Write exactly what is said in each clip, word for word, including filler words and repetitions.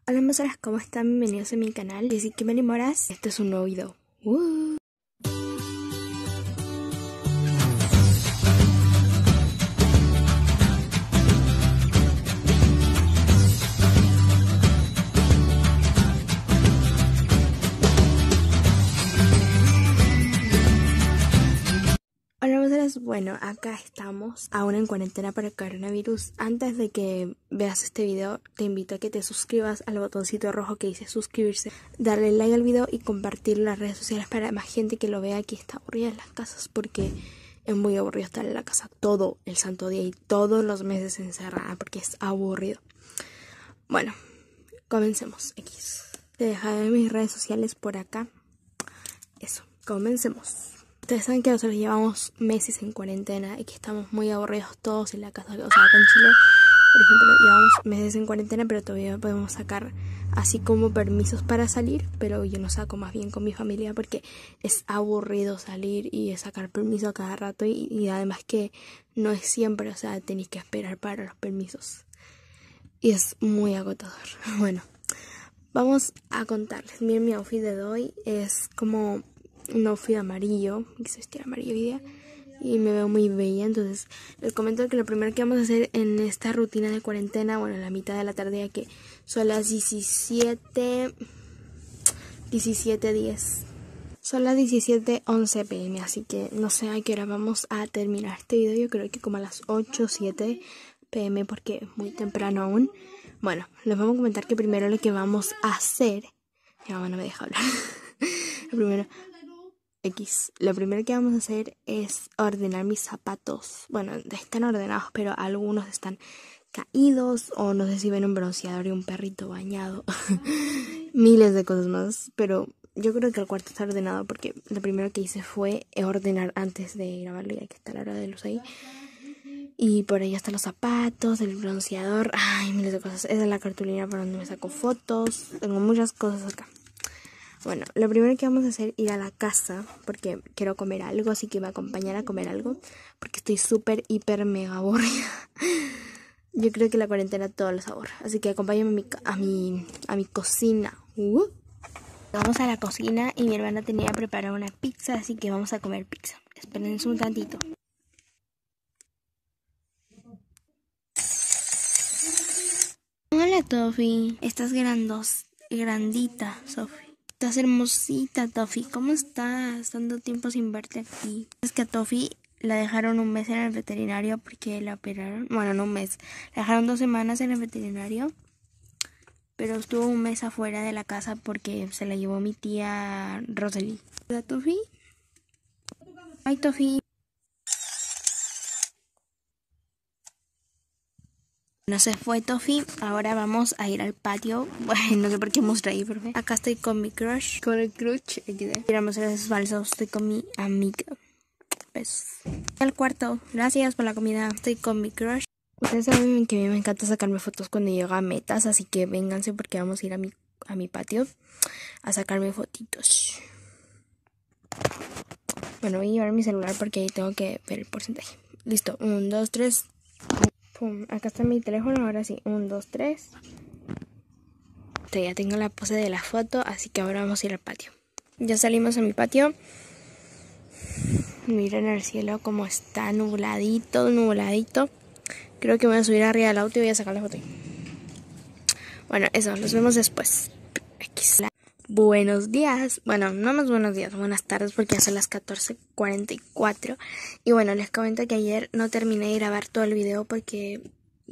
Hola hermosas, ¿cómo están? Bienvenidos a mi canal. Yo soy Kimberly Moras. Este es un nuevo video. ¡Uh! Hola hermosas, bueno, acá estamos aún en cuarentena para el coronavirus. Antes de que veas este video, te invito a que te suscribas al botoncito rojo que dice suscribirse, darle like al video y compartir las redes sociales para más gente que lo vea que está aburrida en las casas, porque es muy aburrido estar en la casa todo el santo día y todos los meses encerrada porque es aburrido. Bueno, comencemos. X. Te dejaré mis redes sociales por acá. Eso, comencemos. Ustedes saben que nosotros llevamos meses en cuarentena y que estamos muy aburridos todos en la casa. O sea, acá en Chile, por ejemplo, llevamos meses en cuarentena, pero todavía podemos sacar así como permisos para salir. Pero yo no saco, más bien con mi familia, porque es aburrido salir y sacar permiso a cada rato. Y, y además que no es siempre, o sea, tenéis que esperar para los permisos. Y es muy agotador. Bueno, vamos a contarles. Miren, mi outfit de hoy es como un outfit amarillo, quise vestir amarillo hoy día y me veo muy bella. Entonces les comento que lo primero que vamos a hacer en esta rutina de cuarentena, bueno, en la mitad de la tarde, ya que son las diecisiete diez, son las diecisiete once pm, así que no sé a qué hora vamos a terminar este video. Yo creo que como a las ocho o siete pm, porque es muy temprano aún. Bueno, les vamos a comentar que primero lo que vamos a hacer, mi mamá no me deja hablar. Lo primero X. Lo primero que vamos a hacer es ordenar mis zapatos. Bueno, están ordenados, pero algunos están caídos. O no sé si ven un bronceador y un perrito bañado. Miles de cosas más. Pero yo creo que el cuarto está ordenado porque lo primero que hice fue ordenar antes de grabarlo. Ya que está la hora de luz ahí. Y por ahí están los zapatos, el bronceador. Ay, miles de cosas. Esa es la cartulina para donde me saco fotos. Tengo muchas cosas acá. Bueno, lo primero que vamos a hacer es ir a la casa porque quiero comer algo, así que me acompañan a comer algo porque estoy súper, hiper, mega aburrida. Yo creo que la cuarentena todos los aburre, así que acompáñame a mi, a mi, a mi cocina. Uh. Vamos a la cocina y mi hermana tenía preparada una pizza, así que vamos a comer pizza. Espérense un tantito. Hola, Tofi. Estás grandos, grandita, Sofi. Estás hermosita, Tofi. ¿Cómo estás? Tanto tiempo sin verte aquí. Es que a Tofi la dejaron un mes en el veterinario porque la operaron. Bueno, no un mes. La dejaron dos semanas en el veterinario. Pero estuvo un mes afuera de la casa porque se la llevó mi tía Rosely. ¿Hola, Tofi? Ay, Tofi. No se fue Tofi, ahora vamos a ir al patio. Bueno, no sé por qué mostré ahí, pero acá estoy con mi crush, con el crush. Tiramos esos falsos, estoy con mi amiga. Besos. Al cuarto, gracias por la comida. Estoy con mi crush. Ustedes saben que a mí me encanta sacarme fotos cuando llego a metas, así que vénganse porque vamos a ir a mi, a mi patio a sacarme fotitos. Bueno, voy a llevar mi celular porque ahí tengo que ver el porcentaje. Listo, un, dos, tres. Pum. Acá está mi teléfono, ahora sí, un, dos, tres. Ya tengo la pose de la foto, así que ahora vamos a ir al patio. Ya salimos a mi patio. Miren el cielo como está nubladito, nubladito. Creo que voy a subir arriba del auto y voy a sacar la foto. Bueno, eso, nos vemos después. X. Buenos días. Bueno, no más buenos días, buenas tardes porque ya son las catorce cuarenta y cuatro. Y bueno, les comento que ayer no terminé de grabar todo el video porque...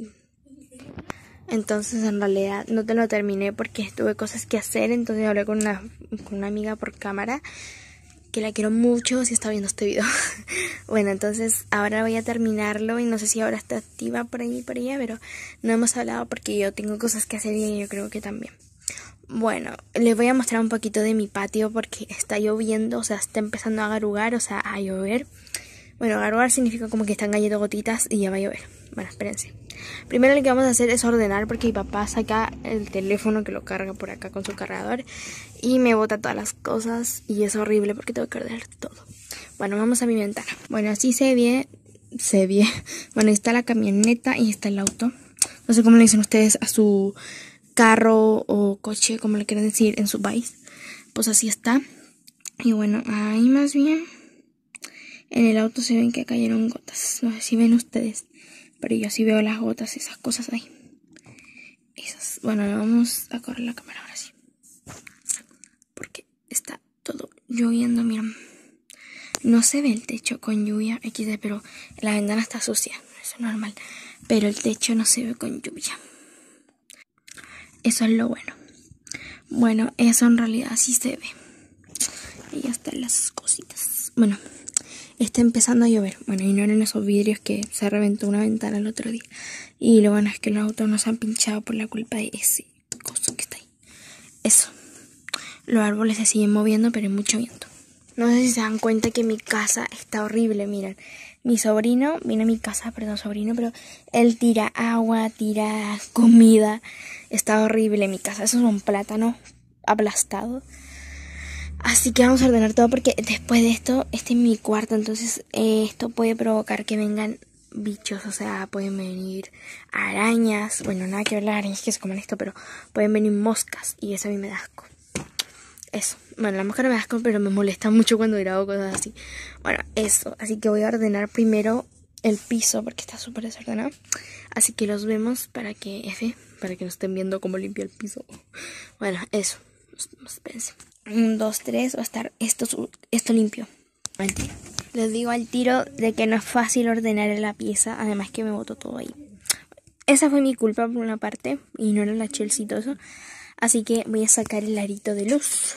Entonces en realidad no te lo terminé porque tuve cosas que hacer. Entonces hablé con una, con una amiga por cámara que la quiero mucho si está viendo este video. Bueno, entonces ahora voy a terminarlo y no sé si ahora está activa por ahí y por allá, pero no hemos hablado porque yo tengo cosas que hacer y yo creo que también. Bueno, les voy a mostrar un poquito de mi patio porque está lloviendo, o sea, está empezando a garugar, o sea, a llover. Bueno, garugar significa como que están cayendo gotitas y ya va a llover. Bueno, espérense. Primero lo que vamos a hacer es ordenar porque mi papá saca el teléfono que lo carga por acá con su cargador y me bota todas las cosas y es horrible porque tengo que ordenar todo. Bueno, vamos a mi ventana. Bueno, así se ve, se ve. Bueno, ahí está la camioneta y está el auto. No sé cómo le dicen ustedes a su carro o coche, como le quieran decir en su país. Pues así está. Y bueno, ahí más bien en el auto se ven que cayeron gotas. No sé si ven ustedes, pero yo sí veo las gotas, esas cosas ahí. Esas. Bueno, vamos a correr la cámara ahora sí, porque está todo lloviendo, miren. No se ve el techo con lluvia equis de, pero la ventana está sucia, eso es normal. Pero el techo no se ve con lluvia. Eso es lo bueno. Bueno, eso en realidad sí se ve. Y ya están las cositas. Bueno, está empezando a llover. Bueno, ignoren esos vidrios que se reventó una ventana el otro día. Y lo bueno es que los autos no se han pinchado por la culpa de ese coso que está ahí. Eso. Los árboles se siguen moviendo, pero hay mucho viento. No sé si se dan cuenta que mi casa está horrible, miren. Mi sobrino, viene a mi casa, perdón, sobrino, pero él tira agua, tira comida. Está horrible mi casa. Eso es un plátano aplastado. Así que vamos a ordenar todo porque después de esto, este es mi cuarto, entonces eh, esto puede provocar que vengan bichos, o sea, pueden venir arañas. Bueno, nada que ver las arañas que se comen esto, pero pueden venir moscas y eso a mí me da asco. Eso, bueno, la mosca no me da asco, pero me molesta mucho cuando grabo cosas así. Bueno, eso, así que voy a ordenar primero el piso porque está súper desordenado. Así que los vemos para que, F, para que no estén viendo cómo limpio el piso. Bueno, eso, espérense. Un, dos, tres, va a estar esto, esto limpio. Mentira. Les digo al tiro de que no es fácil ordenar la pieza, además que me botó todo ahí. Esa fue mi culpa por una parte, y no era la Chelsea y todo eso. Así que voy a sacar el arito de luz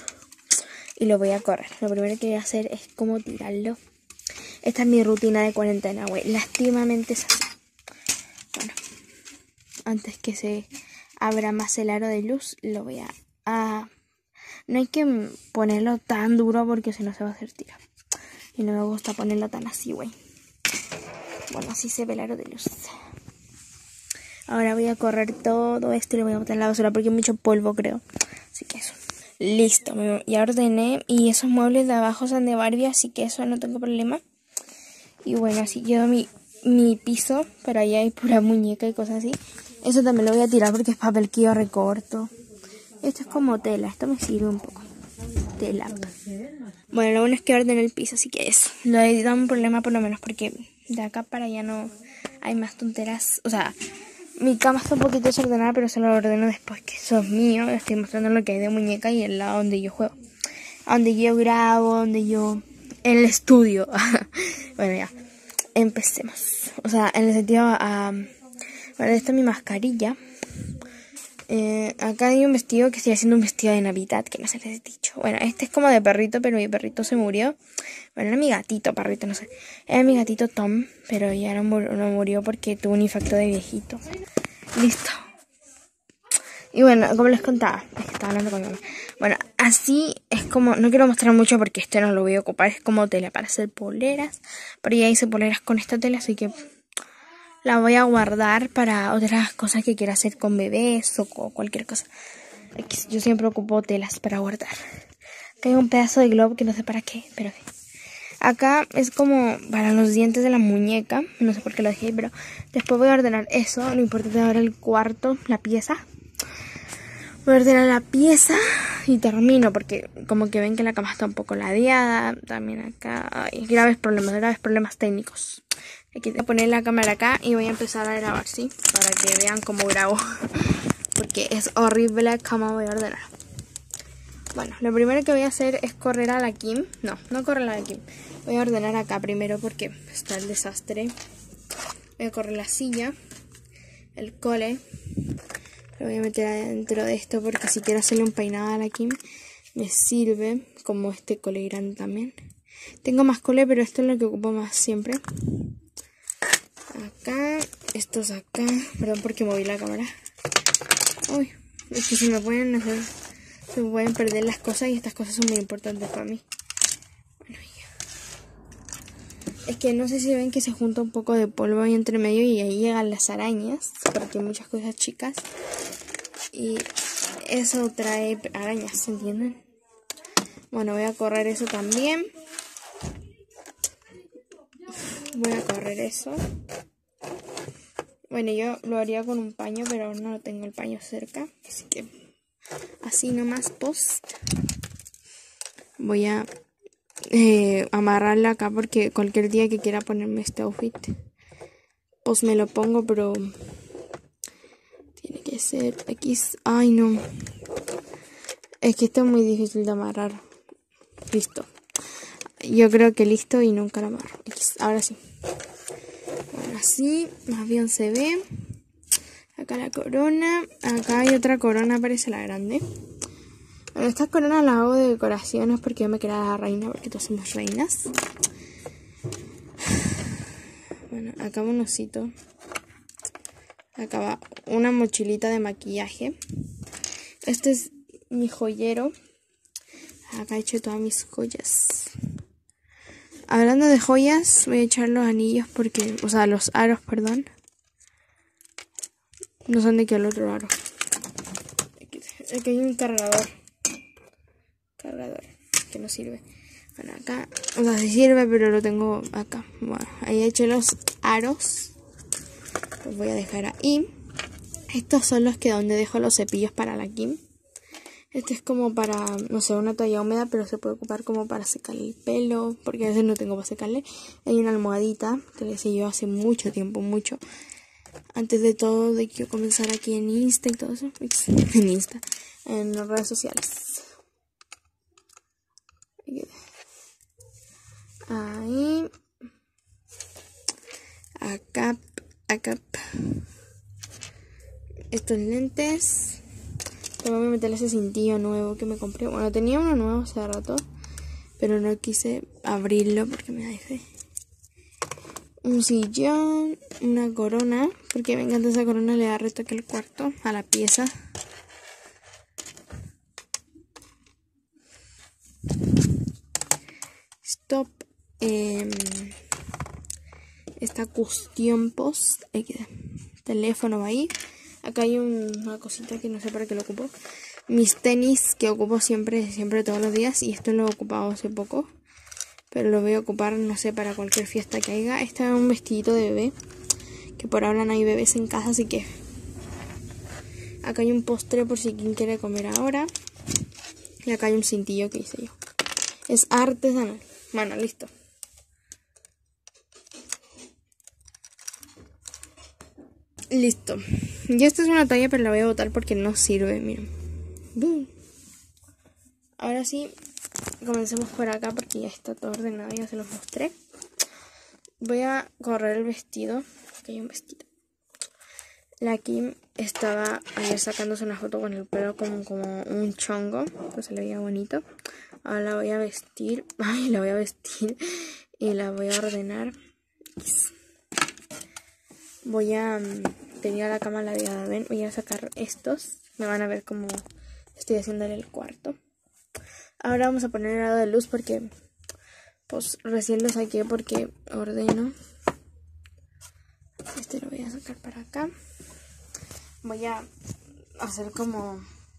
y lo voy a correr. Lo primero que voy a hacer es como tirarlo. Esta es mi rutina de cuarentena, güey. Lastimamente es así. Bueno, antes que se abra más el aro de luz, lo voy a... a... No hay que ponerlo tan duro porque si no se va a hacer tirar. Y no me gusta ponerlo tan así, güey. Bueno, así se ve el aro de luz. Ahora voy a correr todo esto y lo voy a botar en la basura porque hay mucho polvo, creo. Así que eso. Listo, ya ordené. Y esos muebles de abajo son de Barbie, así que eso no tengo problema. Y bueno, así quedó mi, mi piso. Pero ahí hay pura muñeca y cosas así. Eso también lo voy a tirar porque es papel que yo recorto. Esto es como tela, esto me sirve un poco. Tela. Bueno, lo bueno es que ordené el piso, así que eso. No he dado un problema por lo menos porque de acá para allá no hay más tonteras. O sea... Mi cama está un poquito desordenada, pero se lo ordeno después, que eso es mío. Estoy mostrando lo que hay de muñeca y el lado donde yo juego. Donde yo grabo, donde yo... En el estudio. Bueno, ya. Empecemos. O sea, en el sentido... Um, bueno, esta es mi mascarilla. Eh, acá hay un vestido que estoy haciendo un vestido de Navidad, que no se les he dicho. Bueno, este es como de perrito, pero mi perrito se murió. Bueno, era mi gatito, perrito, no sé. Era mi gatito Tom, pero ya no, mur no murió porque tuvo un infarto de viejito. Listo. Y bueno, como les contaba, es que estaba hablando con mi mamá. Bueno, así es como, no quiero mostrar mucho porque este no lo voy a ocupar. Es como tela para hacer poleras. Pero ya hice poleras con esta tela, así que la voy a guardar para otras cosas que quiera hacer con bebés o con cualquier cosa. Yo siempre ocupo telas para guardar. Acá hay un pedazo de globo que no sé para qué, pero acá es como para los dientes de la muñeca. No sé por qué lo dejé, pero después voy a ordenar eso. Lo importante es ahora el cuarto, la pieza. Voy a ordenar la pieza y termino porque como que ven que la cama está un poco ladeada. También acá hay graves problemas, graves problemas técnicos. Aquí voy a poner la cámara acá y voy a empezar a grabar, ¿sí? Para que vean cómo grabo. Porque es horrible cómo voy a ordenar. Bueno, lo primero que voy a hacer es correr a la Kim. No, no correr a la Kim. Voy a ordenar acá primero porque está el desastre. Voy a correr la silla, el cole. Lo voy a meter adentro de esto porque si quiero hacerle un peinado a la Kim me sirve, como este cole grande también. Tengo más cole, pero esto es lo que ocupo más siempre. Acá, estos acá. Perdón porque moví la cámara. Uy, es que se me pueden hacer, se me pueden perder las cosas y estas cosas son muy importantes para mí. Bueno, ya. Es que no sé si ven que se junta un poco de polvo ahí entre medio y ahí llegan las arañas, porque hay muchas cosas chicas. Y eso trae arañas, ¿entienden? Bueno, voy a correr eso también. Voy a correr eso. Bueno, yo lo haría con un paño, pero aún no tengo el paño cerca. Así que así nomás post. Voy a eh, amarrarla acá porque cualquier día que quiera ponerme este outfit, pues me lo pongo, pero tiene que ser aquí. Ay, no. Es que esto es muy difícil de amarrar. Listo. Yo creo que listo y nunca lo amarro. Ahora sí. Bueno, así más bien se ve. Acá la corona. Acá hay otra corona, parece la grande. Bueno, estas coronas las hago de decoraciones porque yo me quería la reina, porque todos somos reinas. Bueno, acá va un osito. Acá va una mochilita de maquillaje. Este es mi joyero. Acá he hecho todas mis joyas. Hablando de joyas, voy a echar los anillos porque, o sea, los aros, perdón. No son de que el otro aro. Aquí hay un cargador. Cargador, que no sirve. Bueno, acá, o sea, sí sirve, pero lo tengo acá. Bueno, ahí eché los aros. Los voy a dejar ahí. Estos son los que donde dejo los cepillos para la Kim. Este es como para, no sé, una toalla húmeda, pero se puede ocupar como para secarle el pelo, porque a veces no tengo para secarle. Hay una almohadita que le hice yo hace mucho tiempo, mucho. Antes de todo, de que yo comenzara aquí en Insta y todo eso. En Insta, en las redes sociales. Ahí. Acá, acá. Estos lentes. Voy a meterle ese cintillo nuevo que me compré. Bueno, tenía uno nuevo hace rato, pero no quise abrirlo porque me da fe. Un sillón, una corona, porque me encanta esa corona, le da retoque al cuarto, a la pieza. Stop. Eh, esta cuestión post. Teléfono va ahí. Acá hay un, una cosita que no sé para qué lo ocupo. Mis tenis que ocupo siempre, siempre todos los días. Y esto lo he ocupado hace poco. Pero lo voy a ocupar, no sé, para cualquier fiesta que haya. Este es un vestidito de bebé. Que por ahora no hay bebés en casa, así que... Acá hay un postre por si quien quiere comer ahora. Y acá hay un cintillo que hice yo. Es artesanal. Bueno, listo. Listo. Ya esta es una toalla, pero la voy a botar porque no sirve, miren. Boom. Ahora sí, comencemos por acá porque ya está todo ordenado, ya se los mostré. Voy a correr el vestido. Aquí hay un vestido. La Kim estaba ayer sacándose una foto con el pelo como, como un chongo, pues se le veía bonito. Ahora la voy a vestir. Ay, la voy a vestir y la voy a ordenar. Voy a... Tenía la cama ladeada, ¿ven? Voy a sacar estos. Me van a ver cómo estoy haciéndole el cuarto. Ahora vamos a poner el lado de luz porque... Pues recién lo saqué porque ordeno. Este lo voy a sacar para acá. Voy a hacer como...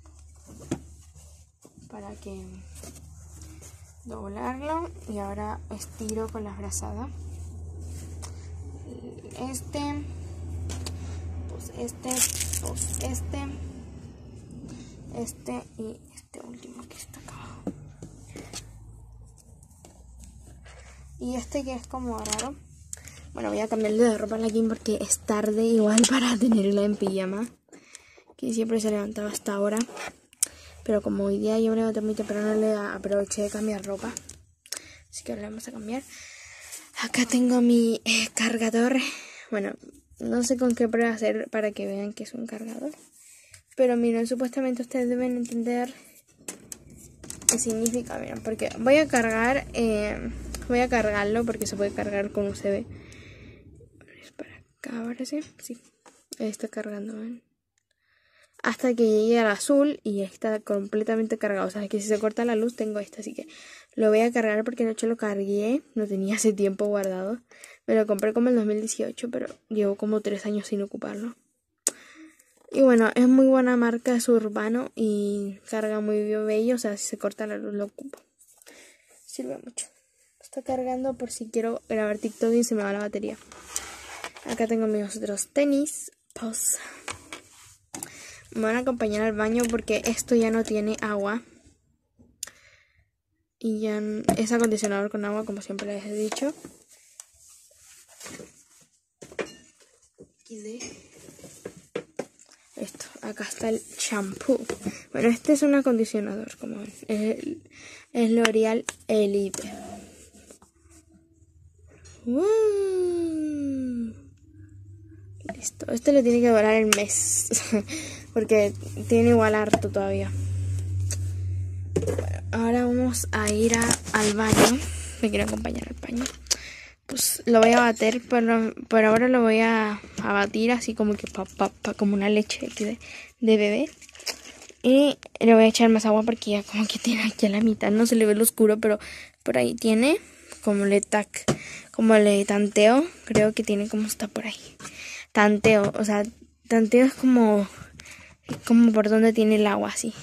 Para que... Doblarlo. Y ahora estiro con la frazada. Este... Este, pues este, este y este último que está acá abajo. Y este que es como raro. Bueno, voy a cambiarle de ropa a la Kim porque es tarde igual para tenerla en pijama. Que siempre se levantaba hasta ahora. Pero como hoy día yo me levanté muy temprano, le aproveché de cambiar ropa. Así que ahora la vamos a cambiar. Acá tengo mi eh, cargador. Bueno... No sé con qué prueba hacer para que vean que es un cargador. Pero miren, supuestamente ustedes deben entender qué significa. Miren, porque voy a cargar, eh, voy a cargarlo porque se puede cargar con U S B. Es para acá, ahora sí. Sí, ahí está cargando, ¿ven? Hasta que llegue al azul y ya está completamente cargado. O sea, que si se corta la luz tengo esta, así que lo voy a cargar porque anoche lo cargué. Lo tenía hace tiempo guardado. Me lo compré como en dos mil dieciocho, pero llevo como tres años sin ocuparlo. Y bueno, es muy buena marca, es urbano y carga muy bello. O sea, si se corta la luz lo ocupo. Sirve mucho. Está cargando por si quiero grabar TikTok y se me va la batería. Acá tengo mis otros tenis. Pues me van a acompañar al baño porque esto ya no tiene agua. Y ya es acondicionador con agua, como siempre les he dicho. Esto, acá está el shampoo. Bueno, este es un acondicionador, como ven. Es, es L'Oreal Elite. ¡Wow! Listo. Este le tiene que durar el mes. Porque tiene igual harto todavía. Bueno, ahora vamos a ir a, al baño. Me quiero acompañar al baño. Pues lo voy a bater, pero por ahora lo voy a, a batir así como que pa, pa, pa, como una leche de, de bebé. Y le voy a echar más agua porque ya como que tiene aquí a la mitad. No se le ve lo oscuro, pero por ahí tiene. Como le tac, como le tanteo. Creo que tiene como está por ahí. Tanteo, o sea, tanteo es como, como por donde tiene el agua así.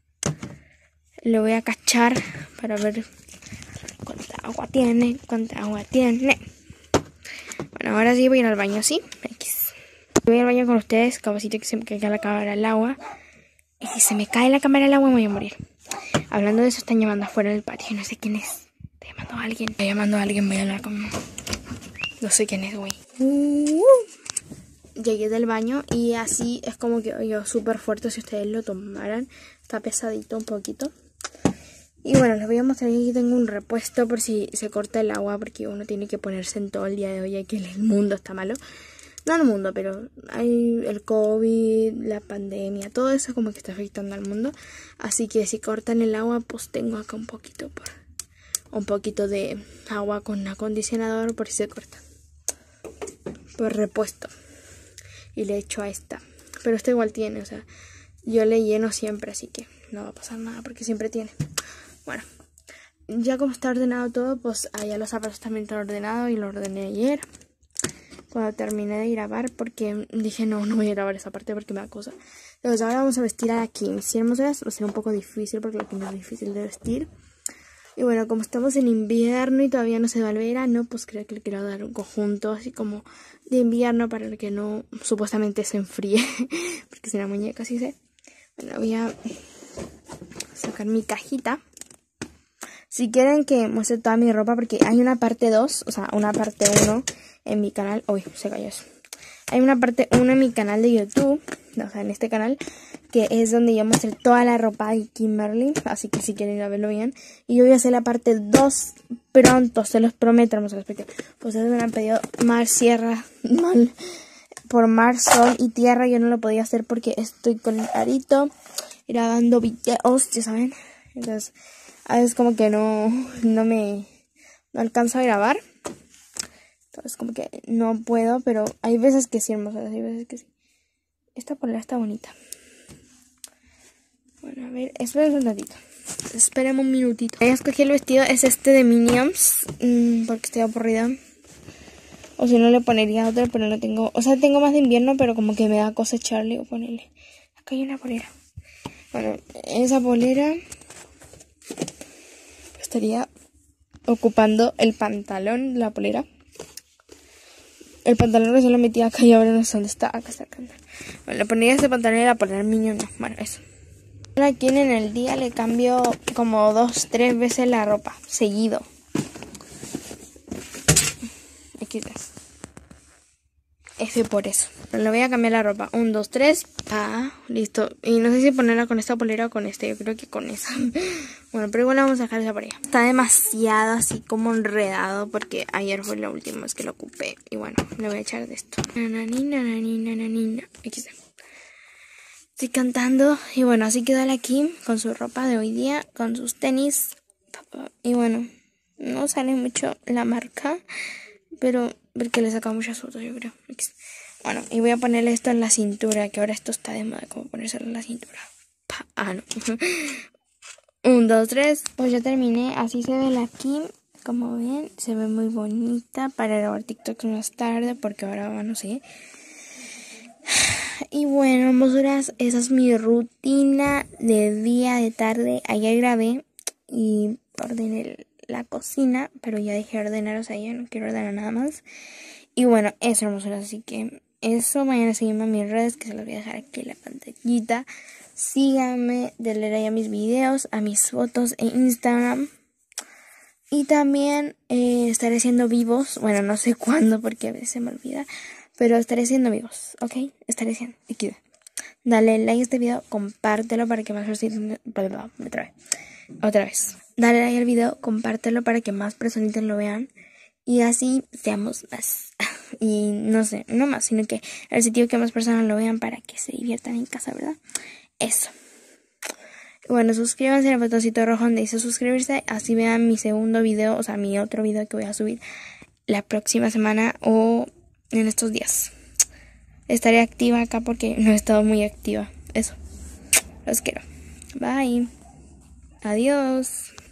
Lo voy a cachar para ver cuánta agua tiene, cuánta agua tiene. Bueno, ahora sí voy a ir al baño, ¿sí? X. Voy al baño con ustedes, capacito que se me caiga la cámara al agua. Y si se me cae la cámara al agua me voy a morir. Hablando de eso, están llamando afuera del patio, no sé quién es. Está llamando a alguien. Está llamando a alguien, voy a hablar con... No sé quién es, güey. Uh, llegué del baño y así es como que yo súper fuerte si ustedes lo tomaran. Está pesadito un poquito. Y bueno, les voy a mostrar que aquí tengo un repuesto por si se corta el agua, porque uno tiene que ponerse en todo el día de hoy, ya que el mundo está malo. No el mundo, pero hay el COVID, la pandemia, todo eso como que está afectando al mundo. Así que si cortan el agua, pues tengo acá un poquito por un poquito de agua con acondicionador por si se corta. Por repuesto. Y le echo a esta. Pero esta igual tiene, o sea, yo le lleno siempre, así que no va a pasar nada porque siempre tiene. Bueno, ya como está ordenado todo, pues allá los zapatos también están ordenados y lo ordené ayer. Cuando terminé de grabar, porque dije no, no voy a grabar esa parte porque me da cosa. Entonces ahora vamos a vestir a la Kim. Si hermosuras va a ser un poco difícil porque la Kim es difícil de vestir. Y bueno, como estamos en invierno y todavía no se va el verano, pues creo que le quiero dar un conjunto así como de invierno para que no supuestamente se enfríe. Porque si la muñeca así se... Bueno, voy a sacar mi cajita. Si quieren que muestre toda mi ropa, porque hay una parte dos, o sea, una parte uno en mi canal. Uy, se cayó eso. Hay una parte uno en mi canal de YouTube, o sea, en este canal, que es donde yo muestro toda la ropa de Kimberly. Así que si quieren ir a verlo bien. Y yo voy a hacer la parte dos pronto, se los prometo, hermosos, porque pues ustedes me han pedido mar, sierra, mal, por mar, sol y tierra. Yo no lo podía hacer porque estoy con el arito grabando videos, ya saben. Entonces, a veces como que no, no me no alcanzo a grabar. Entonces como que no puedo, pero hay veces que sí, hermosas, hay veces que sí. Esta polera está bonita. Bueno, a ver, esperen un ratito. Esperemos un minutito. Voy a escoger el vestido, es este de Minions, mmm, porque estoy aburrida. O si no le ponería otro, pero no tengo... O sea, tengo más de invierno, pero como que me da cosa echarle o ponerle. Acá hay una polera. Bueno, esa polera estaría ocupando el pantalón, la polera. El pantalón recién lo metí acá y ahora no sé dónde está. Acá está acá. Bueno, le ponía este pantalón y la polera Minion no. Bueno, eso. Aquí en el día le cambio como dos, tres veces la ropa. Seguido. Aquí está. F por eso. Pero le voy a cambiar la ropa. Un, dos, tres. Ah, listo. Y no sé si ponerla con esta polera o con este. Yo creo que con esa. Bueno, pero igual vamos a dejar esa polera. Está demasiado así como enredado porque ayer fue la última vez que lo ocupé. Y bueno, le voy a echar de esto. Nananina, nananina, nananina. Aquí está. Estoy cantando. Y bueno, así quedó la Kim con su ropa de hoy día. Con sus tenis. Y bueno, no sale mucho la marca. Pero porque le saca muchas fotos, yo creo. Bueno, y voy a ponerle esto en la cintura, que ahora esto está de moda, como ponérselo en la cintura. Pa ah, no. Un, dos, tres. Pues ya terminé. Así se ve la Kim. Como ven, se ve muy bonita para grabar TikTok más tarde, porque ahora no sé. Y bueno, hermosuras, esa es mi rutina de día, de tarde. Ayer grabé y ordené la cocina, pero ya dejé de ordenar, o sea, ya no quiero ordenar nada más. Y bueno, eso, hermosuras, así que eso, vayan a seguirme a mis redes, que se los voy a dejar aquí en la pantallita. Síganme, denle like a mis videos, a mis fotos en Instagram. Y también eh, estaré haciendo vivos, bueno, no sé cuándo porque a veces se me olvida, pero estaré haciendo vivos, ¿ok? Estaré haciendo, aquí. Dale like a este video, compártelo para que más personitas, perdón, otra vez, otra vez. Dale like al video, compártelo para que más personitas lo vean y así seamos más. Y no sé, no más, sino que el sentido que más personas lo vean para que se diviertan en casa, ¿verdad? Eso. Bueno, suscríbanse al botoncito rojo donde dice suscribirse, así vean mi segundo video, o sea, mi otro video que voy a subir la próxima semana o en estos días. Estaré activa acá porque no he estado muy activa. Eso. Los quiero. Bye. Adiós.